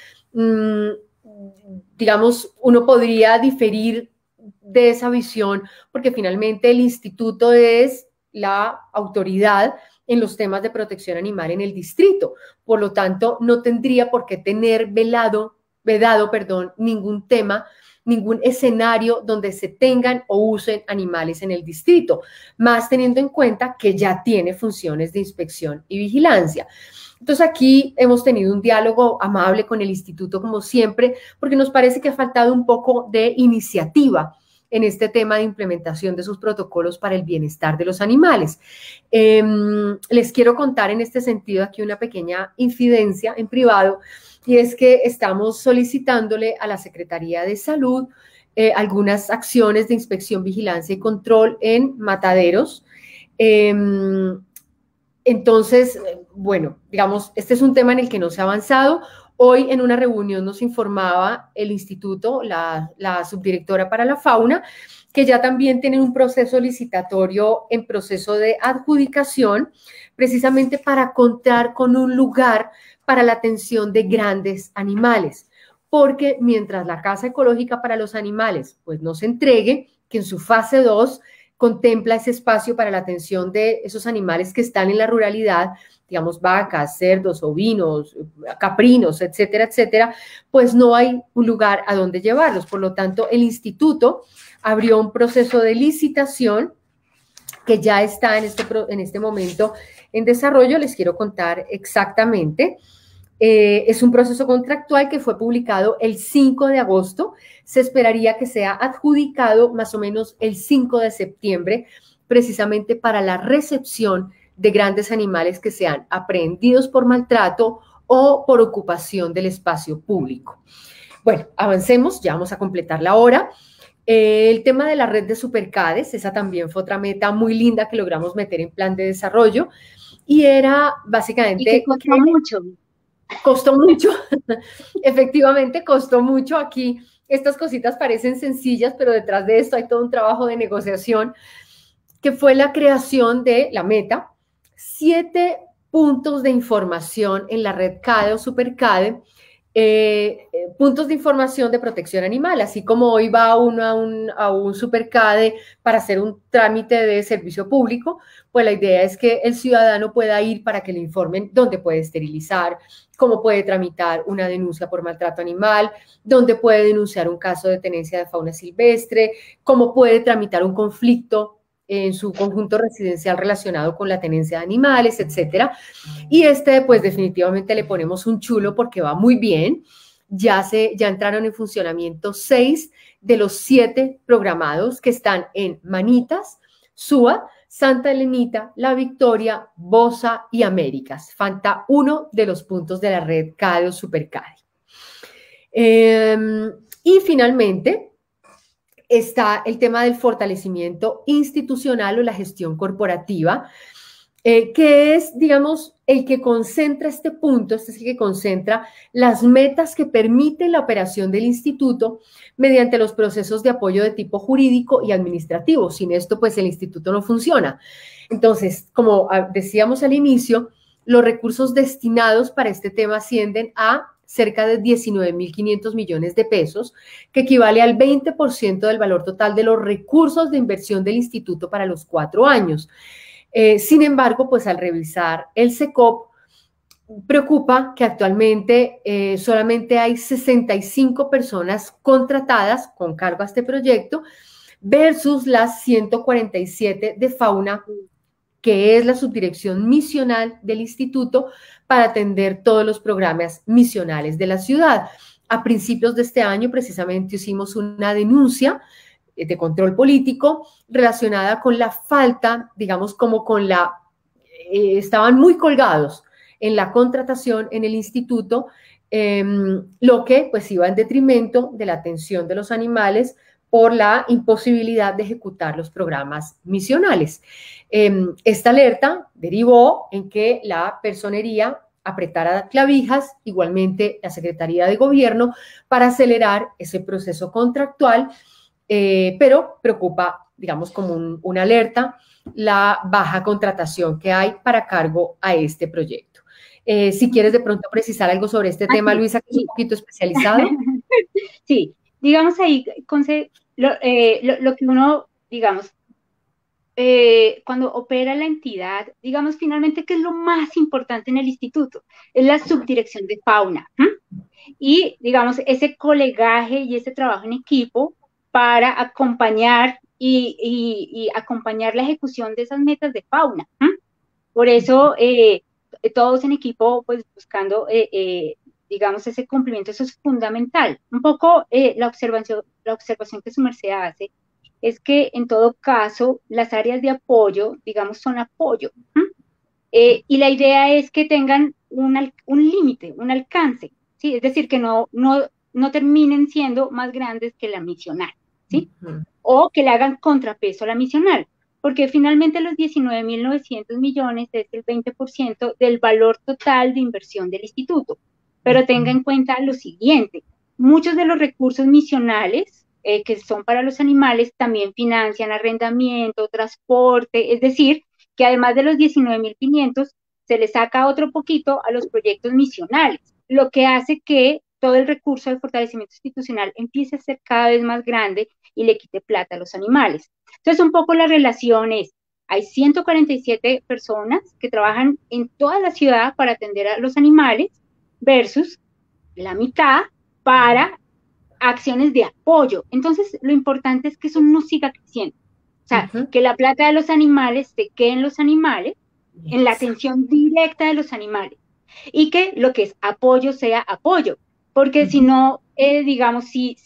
Digamos, uno podría diferir de esa visión porque finalmente el instituto es la autoridad en los temas de protección animal en el distrito. Por lo tanto, no tendría por qué tener vedado, ningún tema, ningún escenario donde se tengan o usen animales en el distrito, más teniendo en cuenta que ya tiene funciones de inspección y vigilancia. Entonces aquí hemos tenido un diálogo amable con el instituto como siempre, porque nos parece que ha faltado un poco de iniciativa en este tema de implementación de sus protocolos para el bienestar de los animales. Les quiero contar en este sentido aquí una pequeña infidencia en privado, y es que estamos solicitándole a la Secretaría de Salud algunas acciones de inspección, vigilancia y control en mataderos. Entonces, bueno, digamos, este es un tema en el que no se ha avanzado. Hoy en una reunión nos informaba el instituto, la subdirectora para la fauna, que ya también tienen un proceso licitatorio en proceso de adjudicación, precisamente para contar con un lugar para la atención de grandes animales. Porque mientras la Casa Ecológica para los Animales pues no se entregue, que en su fase 2 contempla ese espacio para la atención de esos animales que están en la ruralidad, digamos vacas, cerdos, ovinos, caprinos, etcétera, etcétera, pues no hay un lugar a donde llevarlos. Por lo tanto, el instituto abrió un proceso de licitación que ya está en este momento en desarrollo. Les quiero contar exactamente. Es un proceso contractual que fue publicado el 5 de agosto. Se esperaría que sea adjudicado más o menos el 5 de septiembre, precisamente para la recepción de grandes animales que sean aprehendidos por maltrato o por ocupación del espacio público. Bueno, avancemos, ya vamos a completar la hora. El tema de la red de supercades, esa también fue otra meta muy linda que logramos meter en plan de desarrollo, y era básicamente... Y que costó mucho. Costó mucho, efectivamente costó mucho. Aquí estas cositas parecen sencillas, pero detrás de esto hay todo un trabajo de negociación, que fue la creación de la meta, 7 puntos de información en la red CADE o SuperCADE, puntos de información de protección animal, así como hoy va uno a un SuperCADE para hacer un trámite de servicio público, pues la idea es que el ciudadano pueda ir para que le informen dónde puede esterilizar, cómo puede tramitar una denuncia por maltrato animal, dónde puede denunciar un caso de tenencia de fauna silvestre, cómo puede tramitar un conflicto en su conjunto residencial relacionado con la tenencia de animales, etcétera. Y pues definitivamente le ponemos un chulo porque va muy bien. Ya entraron en funcionamiento 6 de los 7 programados que están en Manitas, Suba, Santa Elenita, La Victoria, Bosa y Américas. Falta uno de los puntos de la red CADE o SuperCADE. Y finalmente está el tema del fortalecimiento institucional o la gestión corporativa, que es, digamos, el que concentra este punto, este es el que concentra las metas que permiten la operación del instituto mediante los procesos de apoyo de tipo jurídico y administrativo. Sin esto, pues el instituto no funciona. Entonces, como decíamos al inicio, los recursos destinados para este tema ascienden a cerca de 19.500 millones de pesos, que equivale al 20% del valor total de los recursos de inversión del instituto para los 4 años. Sin embargo, pues al revisar el SECOP, preocupa que actualmente solamente hay 65 personas contratadas con cargo a este proyecto versus las 147 de fauna, que es la subdirección misional del instituto para atender todos los programas misionales de la ciudad. A principios de este año, precisamente, hicimos una denuncia de control político relacionada con la falta, digamos, como con estaban muy colgados en la contratación en el instituto, lo que pues iba en detrimento de la atención de los animales por la imposibilidad de ejecutar los programas misionales. Esta alerta derivó en que la personería apretara clavijas, igualmente la Secretaría de Gobierno, para acelerar ese proceso contractual, pero preocupa digamos, como una alerta, la baja contratación que hay para cargo a este proyecto. Si quieres de pronto precisar algo sobre este tema, Sí, Luisa, que es un sí. poquito especializado. Sí, digamos ahí, lo que uno, digamos, cuando opera la entidad, digamos finalmente, ¿qué es lo más importante en el instituto? Es la subdirección de fauna. Y, digamos, ese colegaje y ese trabajo en equipo para acompañar y acompañar la ejecución de esas metas de fauna. Por eso, todos en equipo, pues buscando, digamos, ese cumplimiento, eso es fundamental. Un poco la observación que su merced hace es que en todo caso las áreas de apoyo, digamos, son apoyo. Y la idea es que tengan un límite, un alcance, ¿sí? Es decir, que no terminen siendo más grandes que la misional, ¿sí? O que le hagan contrapeso a la misional, porque finalmente los 19.900 millones es el 20% del valor total de inversión del instituto. Pero tenga en cuenta lo siguiente, muchos de los recursos misionales que son para los animales también financian arrendamiento, transporte, es decir, que además de los 19.500 se le saca otro poquito a los proyectos misionales, lo que hace que todo el recurso de fortalecimiento institucional empiece a ser cada vez más grande y le quite plata a los animales. Entonces, un poco la relación es, hay 147 personas que trabajan en toda la ciudad para atender a los animales versus la mitad para acciones de apoyo. Entonces, lo importante es que eso no siga creciendo. O sea, que la plata de los animales se quede en los animales, en la atención directa de los animales, y que lo que es apoyo sea apoyo, porque si no, digamos,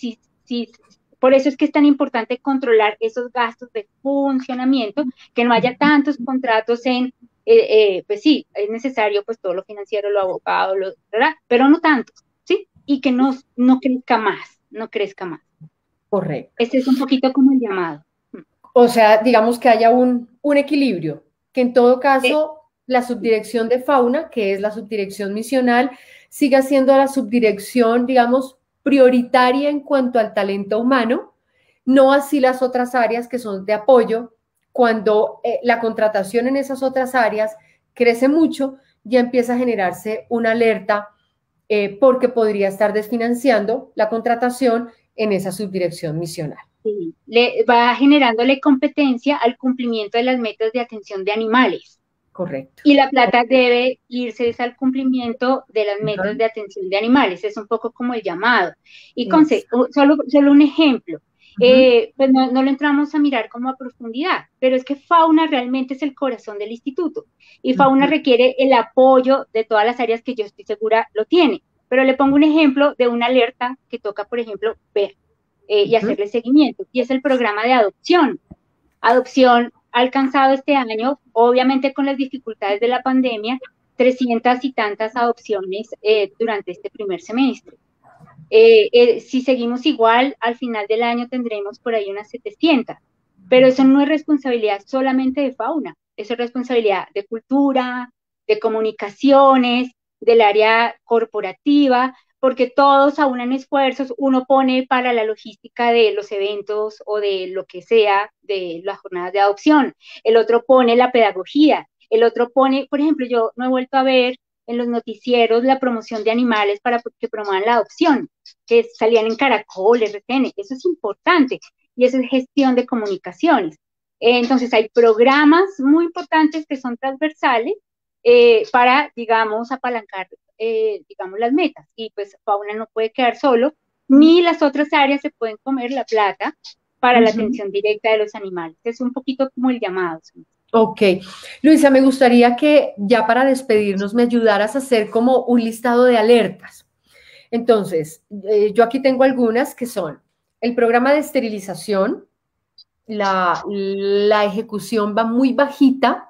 por eso es que es tan importante controlar esos gastos de funcionamiento, que no haya tantos contratos pues sí, es necesario pues todo lo financiero, lo abogado, ¿verdad? Pero no tantos, ¿sí? Y que no crezca más, no crezca más. Correcto. Este es un poquito como el llamado. O sea, digamos que haya un equilibrio, que en todo caso la subdirección de fauna, que es la subdirección misional, siga siendo la subdirección, digamos, prioritaria en cuanto al talento humano, no así las otras áreas que son de apoyo. Cuando la contratación en esas otras áreas crece mucho, ya empieza a generarse una alerta porque podría estar desfinanciando la contratación en esa subdirección misional. Sí, va generándole competencia al cumplimiento de las metas de atención de animales. Correcto. Y la plata debe irse al cumplimiento de las metas de atención de animales. Es un poco como el llamado. Y solo un ejemplo. Pues no lo entramos a mirar como a profundidad, pero es que fauna realmente es el corazón del instituto. Y fauna requiere el apoyo de todas las áreas que yo estoy segura lo tiene. Pero le pongo un ejemplo de una alerta que toca, por ejemplo, ver y hacerle seguimiento. Y es el programa de adopción. Adopción ha alcanzado este año, obviamente con las dificultades de la pandemia, 300 y tantas adopciones durante este primer semestre. Si seguimos igual, al final del año tendremos por ahí unas 700, pero eso no es responsabilidad solamente de fauna, eso es responsabilidad de cultura, de comunicaciones, del área corporativa, porque todos aunan esfuerzos, uno pone para la logística de los eventos o de lo que sea, de las jornadas de adopción, el otro pone la pedagogía, el otro pone, por ejemplo, yo no he vuelto a ver en los noticieros la promoción de animales para que promuevan la adopción, que salían en Caracol, RTN, eso es importante, y eso es gestión de comunicaciones. Entonces hay programas muy importantes que son transversales para, digamos, apalancar, digamos, las metas. Y pues fauna no puede quedar solo, ni las otras áreas se pueden comer la plata para la atención directa de los animales. Es un poquito como el llamado. Ok. Luisa, me gustaría que ya para despedirnos me ayudaras a hacer como un listado de alertas. Entonces, yo aquí tengo algunas que son el programa de esterilización, la ejecución va muy bajita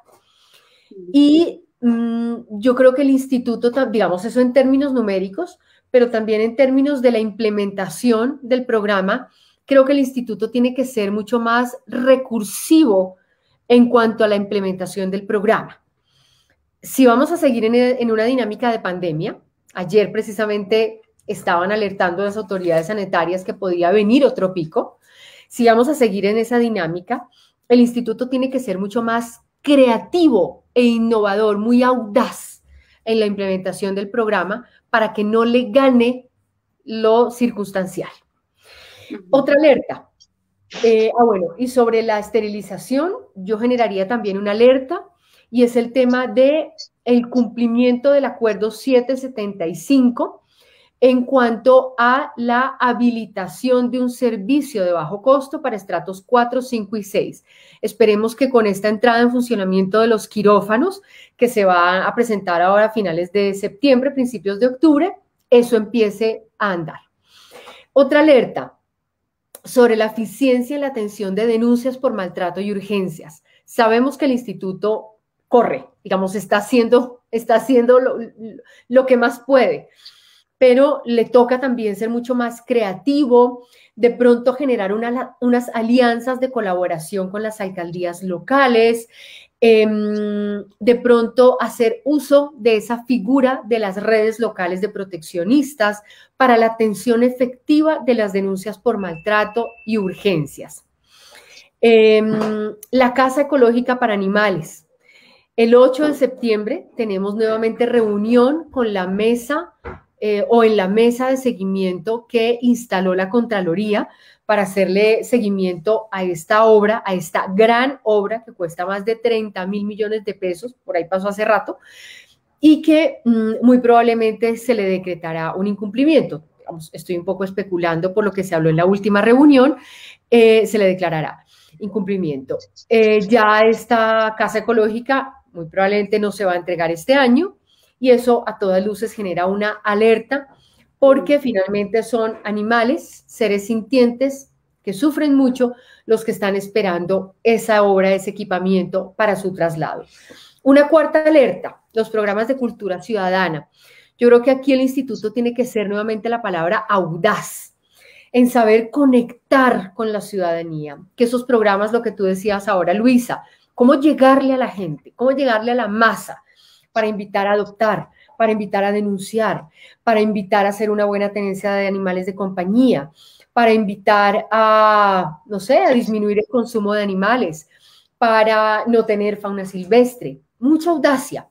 y yo creo que el instituto, digamos eso en términos numéricos, pero también en términos de la implementación del programa, creo que el instituto tiene que ser mucho más recursivo en cuanto a la implementación del programa. Si vamos a seguir en una dinámica de pandemia, ayer precisamente estaban alertando las autoridades sanitarias que podía venir otro pico. si vamos a seguir en esa dinámica, el instituto tiene que ser mucho más creativo e innovador, muy audaz en la implementación del programa para que no le gane lo circunstancial. Otra alerta. Bueno, y sobre la esterilización, yo generaría también una alerta, y es el tema de el cumplimiento del acuerdo 775 en cuanto a la habilitación de un servicio de bajo costo para estratos 4, 5 y 6. Esperemos que con esta entrada en funcionamiento de los quirófanos, que se va a presentar ahora a finales de septiembre, principios de octubre, eso empiece a andar. Otra alerta sobre la eficiencia en la atención de denuncias por maltrato y urgencias. Sabemos que el instituto corre, digamos, está haciendo lo que más puede, pero le toca también ser mucho más creativo, de pronto generar unas alianzas de colaboración con las alcaldías locales, de pronto hacer uso de esa figura de las redes locales de proteccionistas para la atención efectiva de las denuncias por maltrato y urgencias. La Casa Ecológica para Animales. El 8 de septiembre tenemos nuevamente reunión con la mesa o en la mesa de seguimiento que instaló la Contraloría para hacerle seguimiento a esta obra, a esta gran obra que cuesta más de 30.000 millones de pesos, por ahí pasó hace rato, y que muy probablemente se le decretará un incumplimiento. Digamos, estoy un poco especulando por lo que se habló en la última reunión, se le declarará incumplimiento. Ya esta casa ecológica muy probablemente no se va a entregar este año, y eso a todas luces genera una alerta, porque finalmente son animales, seres sintientes que sufren mucho, los que están esperando esa obra, ese equipamiento para su traslado. Una cuarta alerta, los programas de cultura ciudadana. Yo creo que aquí el instituto tiene que ser nuevamente la palabra audaz, en saber conectar con la ciudadanía, que esos programas, lo que tú decías ahora, Luisa, cómo llegarle a la gente, cómo llegarle a la masa, para invitar a adoptar, para invitar a denunciar, para invitar a hacer una buena tenencia de animales de compañía, para invitar a, no sé, a disminuir el consumo de animales, para no tener fauna silvestre. Mucha audacia.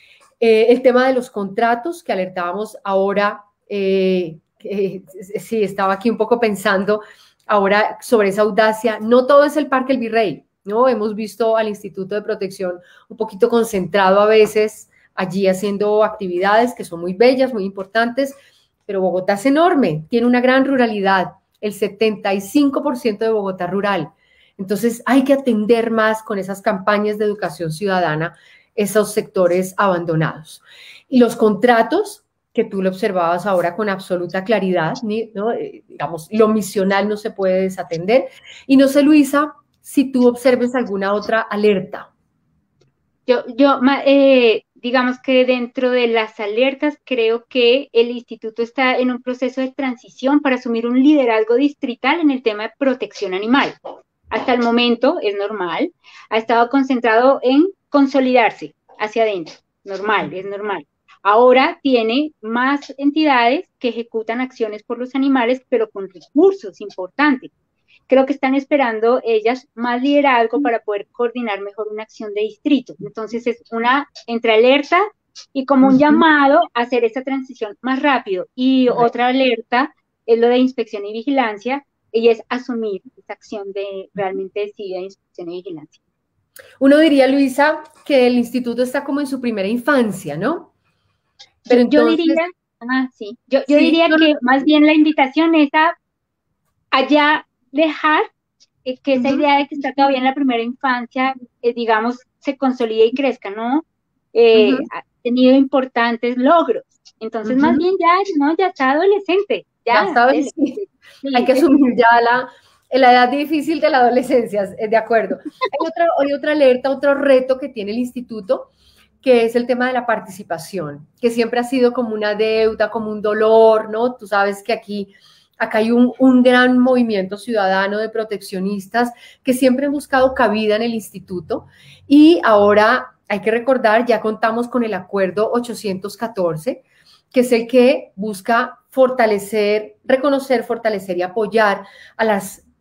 El tema de los contratos que alertábamos ahora, sí, estaba aquí un poco pensando ahora sobre esa audacia. No todo es el Parque El Virrey, ¿no? Hemos visto al Instituto de Protección un poquito concentrado a veces allí haciendo actividades que son muy bellas, muy importantes, pero Bogotá es enorme, tiene una gran ruralidad, el 75% de Bogotá rural. Entonces hay que atender más con esas campañas de educación ciudadana esos sectores abandonados. Y los contratos, que tú lo observabas ahora con absoluta claridad, ¿no? Digamos, lo misional no se puede desatender. Y no sé, Luisa, si tú observes alguna otra alerta. Digamos que dentro de las alertas creo que el instituto está en un proceso de transición para asumir un liderazgo distrital en el tema de protección animal. Hasta el momento es normal, ha estado concentrado en consolidarse hacia adentro, normal, es normal. Ahora tiene más entidades que ejecutan acciones por los animales, pero con recursos importantes. Creo que están esperando ellas más liderazgo para poder coordinar mejor una acción de distrito. Entonces es una entre alerta y como un llamado a hacer esta transición más rápido. Y otra alerta es lo de inspección y vigilancia, y es asumir esa acción de realmente decidida de inspección y vigilancia. Uno diría, Luisa, que el instituto está como en su primera infancia, ¿no? Pero entonces, yo diría que más bien la invitación es a allá dejar que esa idea de que está todavía en la primera infancia, digamos, se consolide y crezca, ¿no? Ha tenido importantes logros. Entonces, más bien ya está adolescente. Ya está adolescente. Sí. Hay que asumir ya la edad difícil de la adolescencia, de acuerdo. Hay otra alerta, otro reto que tiene el instituto, que es el tema de la participación, que siempre ha sido como una deuda, como un dolor, ¿no? Tú sabes que acá hay un gran movimiento ciudadano de proteccionistas que siempre han buscado cabida en el instituto, y ahora hay que recordar, ya contamos con el acuerdo 814, que es el que busca fortalecer, reconocer, fortalecer y apoyar a las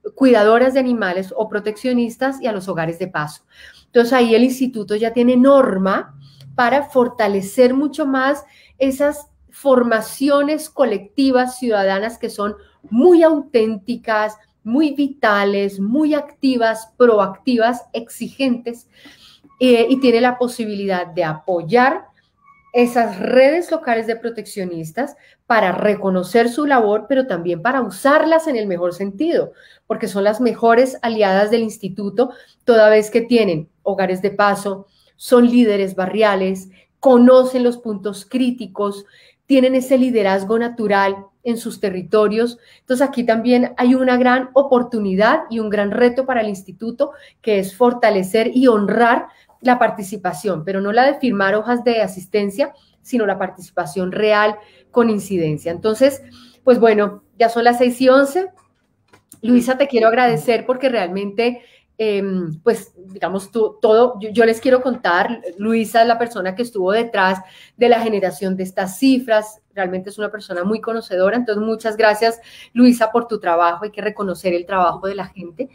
cuidadoras de animales o proteccionistas y a los hogares de paso. Entonces ahí el instituto ya tiene norma para fortalecer mucho más esas formaciones colectivas ciudadanas que son muy auténticas, muy vitales, muy activas, proactivas, exigentes, y tiene la posibilidad de apoyar esas redes locales de proteccionistas para reconocer su labor, pero también para usarlas en el mejor sentido, porque son las mejores aliadas del instituto, toda vez que tienen hogares de paso, son líderes barriales, conocen los puntos críticos, tienen ese liderazgo natural en sus territorios. Entonces aquí también hay una gran oportunidad y un gran reto para el instituto, que es fortalecer y honrar la participación, pero no la de firmar hojas de asistencia, sino la participación real con incidencia. Entonces, pues bueno, ya son las 6:11. Luisa, te quiero agradecer porque realmente, pues digamos, yo les quiero contar, Luisa es la persona que estuvo detrás de la generación de estas cifras, realmente es una persona muy conocedora, entonces muchas gracias, Luisa, por tu trabajo, hay que reconocer el trabajo de la gente.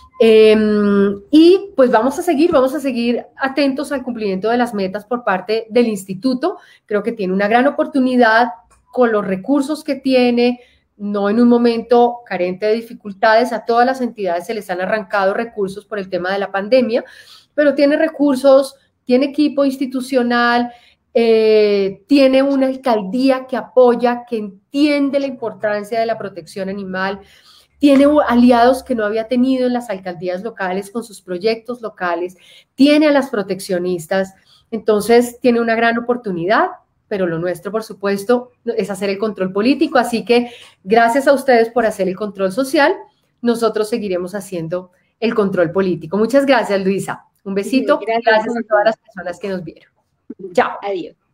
Y pues vamos a seguir atentos al cumplimiento de las metas por parte del instituto. Creo que tiene una gran oportunidad con los recursos que tiene, no en un momento carente de dificultades. A todas las entidades se les han arrancado recursos por el tema de la pandemia, pero tiene recursos, tiene equipo institucional, tiene una alcaldía que apoya, que entiende la importancia de la protección animal, tiene aliados que no había tenido en las alcaldías locales con sus proyectos locales, tiene a las proteccionistas, entonces tiene una gran oportunidad, pero lo nuestro, por supuesto, es hacer el control político, así que gracias a ustedes por hacer el control social, nosotros seguiremos haciendo el control político. Muchas gracias, Luisa. Un besito. Gracias A todas las personas que nos vieron. Chao. Adiós.